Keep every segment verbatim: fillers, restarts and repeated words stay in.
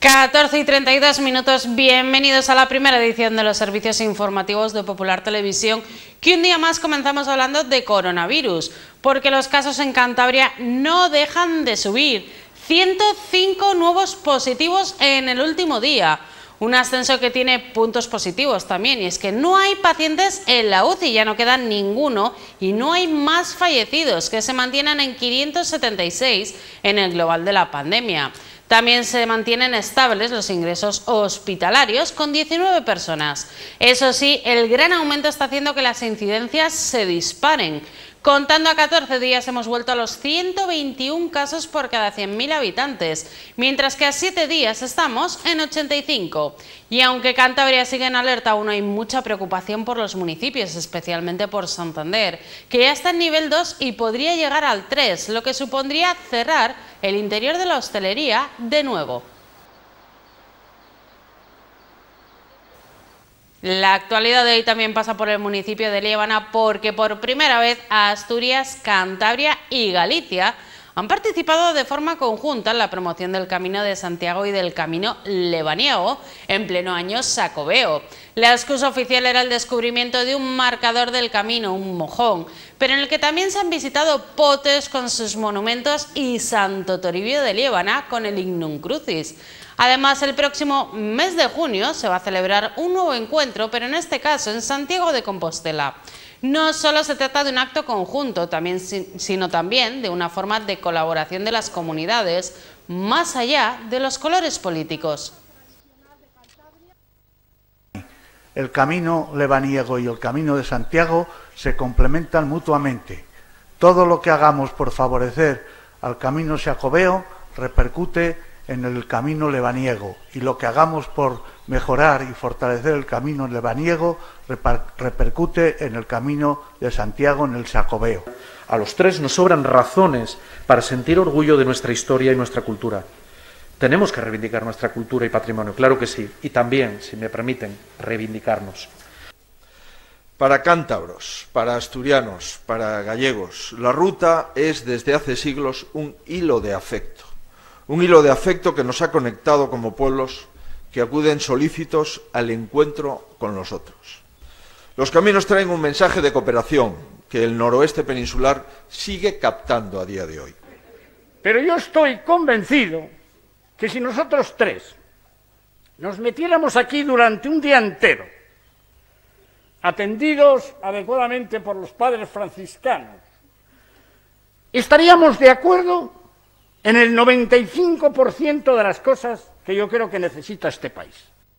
catorce y treinta y dos minutos, bienvenidos a la primera edición de los servicios informativos de Popular Televisión, que un día más comenzamos hablando de coronavirus, porque los casos en Cantabria no dejan de subir. ciento cinco nuevos positivos en el último día, un ascenso que tiene puntos positivos también, y es que no hay pacientes en la U C I, ya no queda ninguno, y no hay más fallecidos, que se mantienen en quinientos setenta y seis en el global de la pandemia. También se mantienen estables los ingresos hospitalarios con diecinueve personas. Eso sí, el gran aumento está haciendo que las incidencias se disparen. Contando a catorce días hemos vuelto a los ciento veintiún casos por cada cien mil habitantes, mientras que a siete días estamos en ochenta y cinco. Y aunque Cantabria sigue en alerta, aún hay mucha preocupación por los municipios, especialmente por Santander, que ya está en nivel dos y podría llegar al tres, lo que supondría cerrar el interior de la hostelería de nuevo. La actualidad de hoy también pasa por el municipio de Liébana, porque por primera vez Asturias, Cantabria y Galicia han participado de forma conjunta en la promoción del Camino de Santiago y del Camino Lebaniego en pleno año Xacobeo. La excusa oficial era el descubrimiento de un marcador del camino, un mojón, pero en el que también se han visitado Potes con sus monumentos y Santo Toribio de Liébana con el Ignum Crucis. Además, el próximo mes de junio se va a celebrar un nuevo encuentro, pero en este caso en Santiago de Compostela. No solo se trata de un acto conjunto, también, sino también de una forma de colaboración de las comunidades, más allá de los colores políticos. El camino lebaniego y el camino de Santiago se complementan mutuamente. Todo lo que hagamos por favorecer al camino xacobeo repercute en el camino lebaniego, y lo que hagamos por mejorar y fortalecer el camino lebaniego repercute en el camino de Santiago, en el xacobeo. A los tres nos sobran razones para sentir orgullo de nuestra historia y nuestra cultura. Tenemos que reivindicar nuestra cultura y patrimonio, claro que sí, y también, si me permiten, reivindicarnos. Para cántabros, para asturianos, para gallegos, la ruta es desde hace siglos un hilo de afecto. Un hilo de afecto que nos ha conectado como pueblos que acuden solícitos al encuentro con los otros. Los caminos traen un mensaje de cooperación que el noroeste peninsular sigue captando a día de hoy. Pero yo estoy convencido que si nosotros tres nos metiéramos aquí durante un día entero, atendidos adecuadamente por los padres franciscanos, estaríamos de acuerdo en el noventa y cinco por ciento de las cosas que yo creo que necesita este país.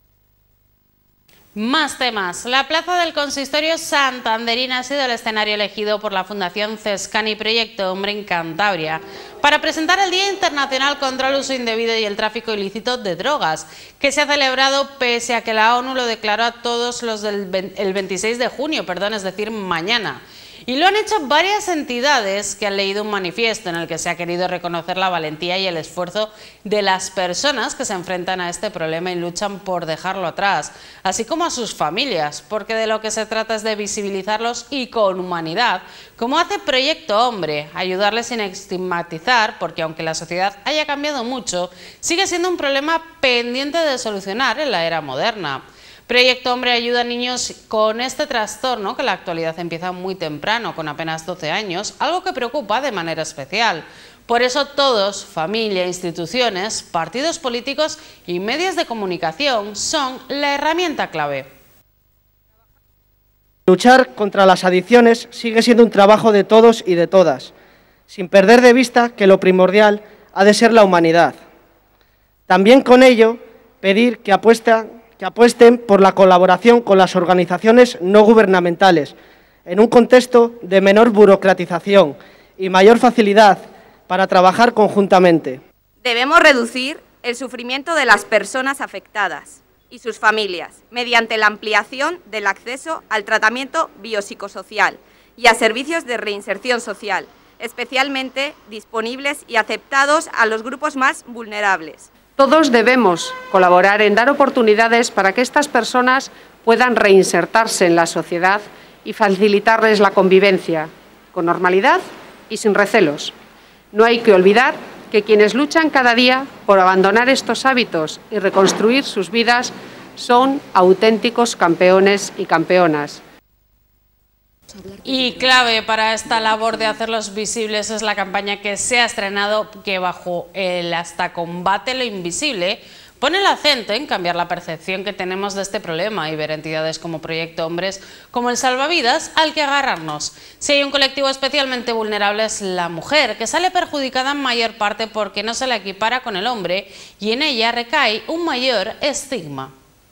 Más temas. La plaza del consistorio santanderina ha sido el escenario elegido por la Fundación Cescani Proyecto Hombre en Cantabria para presentar el Día Internacional contra el Uso Indebido y el Tráfico Ilícito de Drogas, que se ha celebrado pese a que la ONU lo declaró a todos los del el veintiséis de junio, perdón, es decir, mañana. Y lo han hecho varias entidades que han leído un manifiesto en el que se ha querido reconocer la valentía y el esfuerzo de las personas que se enfrentan a este problema y luchan por dejarlo atrás, así como a sus familias, porque de lo que se trata es de visibilizarlos y con humanidad, como hace Proyecto Hombre, ayudarles sin estigmatizar, porque aunque la sociedad haya cambiado mucho, sigue siendo un problema pendiente de solucionar en la era moderna. Proyecto Hombre ayuda a niños con este trastorno que en la actualidad empieza muy temprano, con apenas doce años, algo que preocupa de manera especial. Por eso todos, familia, instituciones, partidos políticos y medios de comunicación son la herramienta clave. Luchar contra las adicciones sigue siendo un trabajo de todos y de todas, sin perder de vista que lo primordial ha de ser la humanidad. También con ello pedir que apuestan que apuesten por la colaboración con las organizaciones no gubernamentales, en un contexto de menor burocratización y mayor facilidad para trabajar conjuntamente. Debemos reducir el sufrimiento de las personas afectadas y sus familias mediante la ampliación del acceso al tratamiento biopsicosocial y a servicios de reinserción social, especialmente disponibles y aceptados a los grupos más vulnerables. Todos debemos colaborar en dar oportunidades para que estas personas puedan reinsertarse en la sociedad y facilitarles la convivencia con normalidad y sin recelos. No hay que olvidar que quienes luchan cada día por abandonar estos hábitos y reconstruir sus vidas son auténticos campeones y campeonas. Y clave para esta labor de hacerlos visibles es la campaña que se ha estrenado, que bajo el Hasta Combate lo Invisible pone el acento en cambiar la percepción que tenemos de este problema y ver entidades como Proyecto Hombres como el salvavidas al que agarrarnos. Si hay un colectivo especialmente vulnerable es la mujer, que sale perjudicada en mayor parte porque no se la equipara con el hombre y en ella recae un mayor estigma.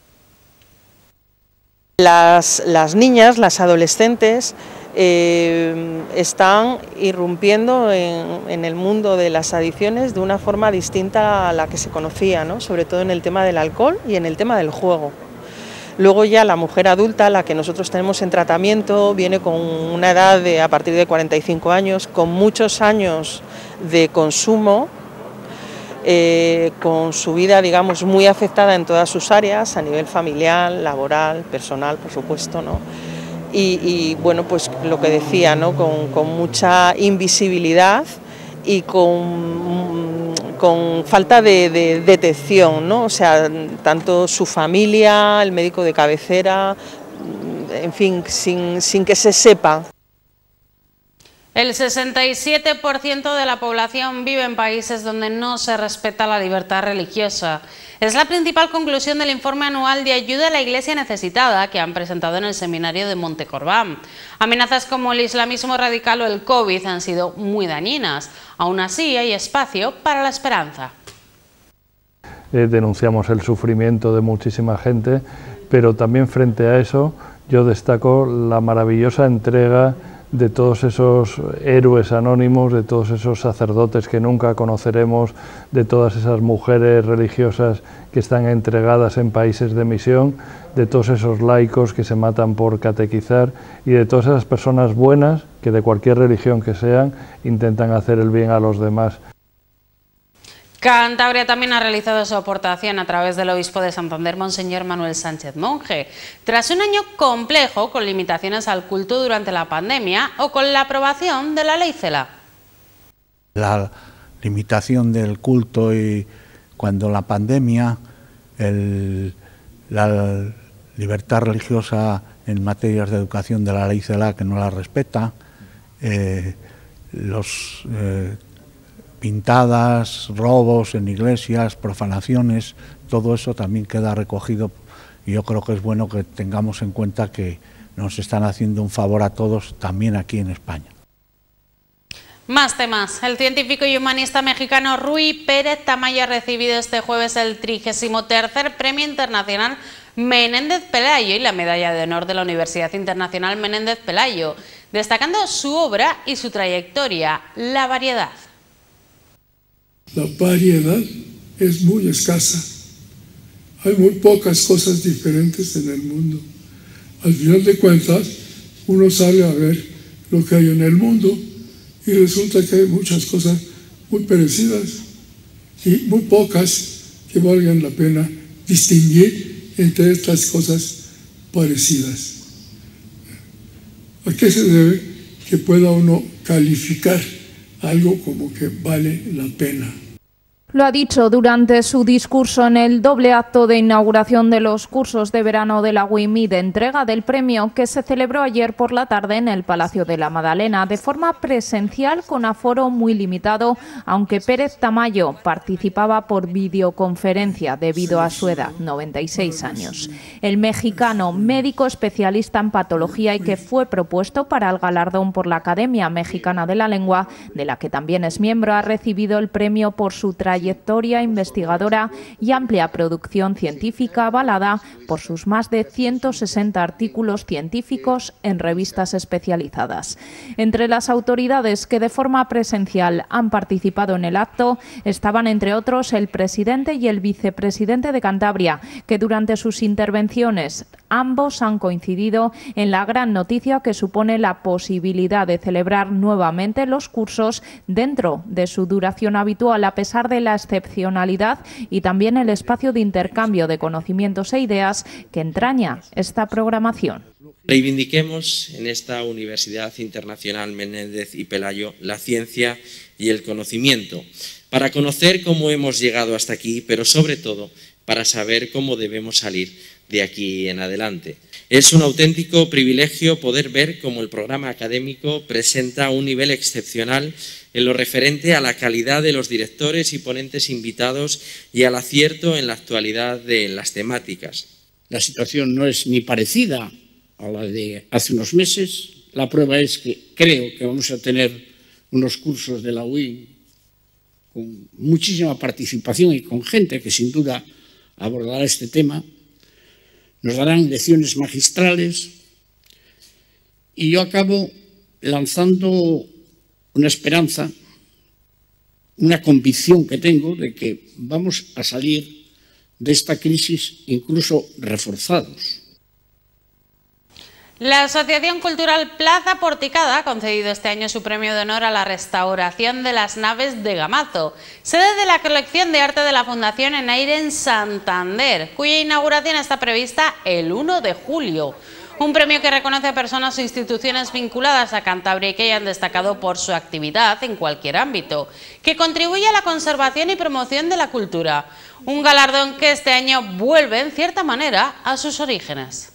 Las, las niñas, las adolescentes, eh, están irrumpiendo en, en el mundo de las adicciones de una forma distinta a la que se conocía, ¿no? Sobre todo en el tema del alcohol y en el tema del juego. Luego ya la mujer adulta, la que nosotros tenemos en tratamiento, viene con una edad de a partir de cuarenta y cinco años, con muchos años de consumo, Eh, con su vida, digamos, muy afectada en todas sus áreas, a nivel familiar, laboral, personal, por supuesto, ¿no? Y, y bueno, pues lo que decía, ¿no? Con, con mucha invisibilidad y con, con falta de, de detección, ¿no? O sea, tanto su familia, el médico de cabecera, en fin, sin, sin que se sepa. El sesenta y siete por ciento de la población vive en países donde no se respeta la libertad religiosa. Es la principal conclusión del informe anual de ayuda a la Iglesia necesitada que han presentado en el seminario de Montecorbán. Amenazas como el islamismo radical o el COVID han sido muy dañinas. Aún así, hay espacio para la esperanza. Eh, denunciamos el sufrimiento de muchísima gente, pero también frente a eso yo destaco la maravillosa entrega de todos esos héroes anónimos, de todos esos sacerdotes que nunca conoceremos, de todas esas mujeres religiosas que están entregadas en países de misión, de todos esos laicos que se matan por catequizar y de todas esas personas buenas que de cualquier religión que sean intentan hacer el bien a los demás. Cantabria también ha realizado su aportación a través del obispo de Santander, Monseñor Manuel Sánchez Monje. Tras un año complejo con limitaciones al culto durante la pandemia o con la aprobación de la ley CELA. La limitación del culto y cuando la pandemia, el, la libertad religiosa en materias de educación de la ley CELA que no la respeta, eh, los... Eh, pintadas, robos en iglesias, profanaciones, todo eso también queda recogido y yo creo que es bueno que tengamos en cuenta que nos están haciendo un favor a todos también aquí en España. Más temas. El científico y humanista mexicano Rui Pérez Tamayo ha recibido este jueves el trigésimo tercer Premio Internacional Menéndez Pelayo y la Medalla de Honor de la Universidad Internacional Menéndez Pelayo, destacando su obra y su trayectoria, la variedad. La variedad es muy escasa. Hay muy pocas cosas diferentes en el mundo. Al final de cuentas, uno sale a ver lo que hay en el mundo y resulta que hay muchas cosas muy parecidas y muy pocas que valgan la pena distinguir entre estas cosas parecidas. ¿A qué se debe que pueda uno calificar algo como que vale la pena? Lo ha dicho durante su discurso en el doble acto de inauguración de los cursos de verano de la U I M I de entrega del premio que se celebró ayer por la tarde en el Palacio de la Madalena de forma presencial con aforo muy limitado, aunque Pérez Tamayo participaba por videoconferencia debido a su edad, noventa y seis años. El mexicano, médico especialista en patología y que fue propuesto para el galardón por la Academia Mexicana de la Lengua, de la que también es miembro, ha recibido el premio por su trayectoria trayectoria investigadora y amplia producción científica avalada por sus más de ciento sesenta artículos científicos en revistas especializadas. Entre las autoridades que de forma presencial han participado en el acto estaban, entre otros, el presidente y el vicepresidente de Cantabria, que durante sus intervenciones ambos han coincidido en la gran noticia que supone la posibilidad de celebrar nuevamente los cursos dentro de su duración habitual, a pesar de la excepcionalidad y también el espacio de intercambio de conocimientos e ideas que entraña esta programación. Reivindiquemos en esta Universidad Internacional Menéndez y Pelayo la ciencia y el conocimiento, para conocer cómo hemos llegado hasta aquí, pero sobre todo para saber cómo debemos salir de aquí en adelante. Es un auténtico privilegio poder ver cómo el programa académico presenta un nivel excepcional en lo referente a la calidad de los directores y ponentes invitados y al acierto en la actualidad de las temáticas. La situación no es ni parecida a la de hace unos meses. La prueba es que creo que vamos a tener unos cursos de la U I con muchísima participación y con gente que sin duda abordará este tema. Nos darán lecciones magistrales y yo acabo lanzando una esperanza, una convicción que tengo de que vamos a salir de esta crisis incluso reforzados. La Asociación Cultural Plaza Porticada ha concedido este año su premio de honor a la restauración de las naves de Gamazo, sede de la colección de arte de la Fundación Enaire en Santander, cuya inauguración está prevista el uno de julio. Un premio que reconoce a personas o instituciones vinculadas a Cantabria y que hayan destacado por su actividad en cualquier ámbito, que contribuye a la conservación y promoción de la cultura. Un galardón que este año vuelve, en cierta manera, a sus orígenes.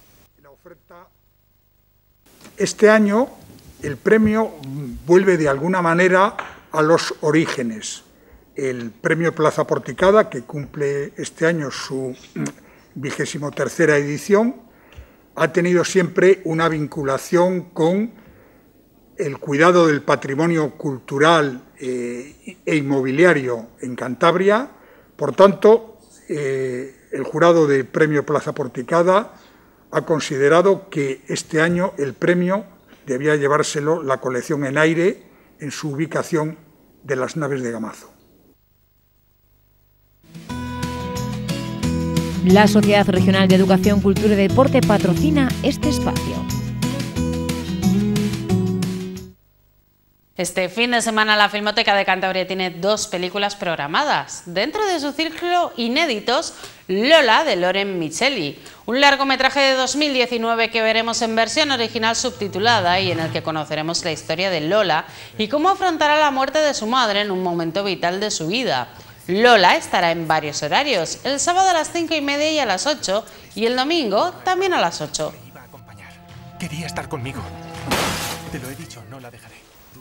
Este año el premio vuelve de alguna manera a los orígenes. El premio Plaza Porticada, que cumple este año su vigésimo tercera edición, ha tenido siempre una vinculación con el cuidado del patrimonio cultural eh, e inmobiliario en Cantabria. Por tanto, eh, el jurado del premio Plaza Porticada ha considerado que este año el premio debía llevárselo la colección Enaire en su ubicación de las naves de Gamazo. La Sociedad Regional de Educación, Cultura y Deporte patrocina este espacio. Este fin de semana la Filmoteca de Cantabria tiene dos películas programadas. Dentro de su ciclo inéditos, Lola, de Loren Micheli, un largometraje de dos mil diecinueve que veremos en versión original subtitulada y en el que conoceremos la historia de Lola y cómo afrontará la muerte de su madre en un momento vital de su vida. Lola estará en varios horarios, el sábado a las cinco y media y a las ocho y el domingo también a las ocho. Quería estar conmigo. Te lo he dicho, no la dejaré.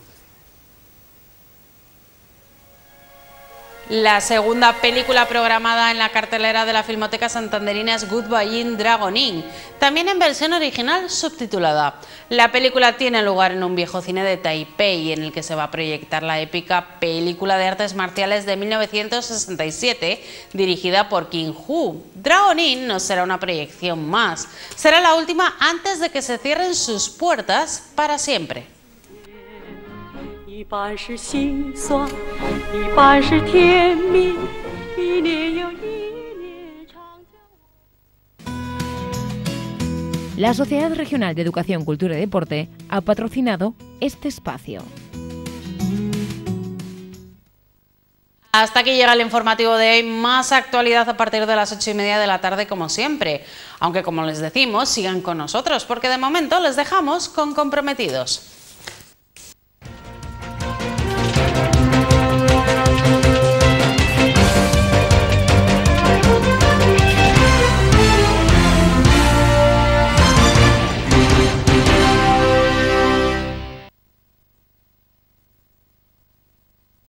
La segunda película programada en la cartelera de la Filmoteca Santanderina es Goodbye in Dragon Inn, también en versión original subtitulada. La película tiene lugar en un viejo cine de Taipei, en el que se va a proyectar la épica película de artes marciales de mil novecientos sesenta y siete, dirigida por King Hu. Dragon Inn no será una proyección más, será la última antes de que se cierren sus puertas para siempre. La Sociedad Regional de Educación, Cultura y Deporte ha patrocinado este espacio. Hasta aquí llega el informativo de hoy, más actualidad a partir de las ocho y media de la tarde como siempre. Aunque como les decimos, sigan con nosotros porque de momento les dejamos con Comprometidos.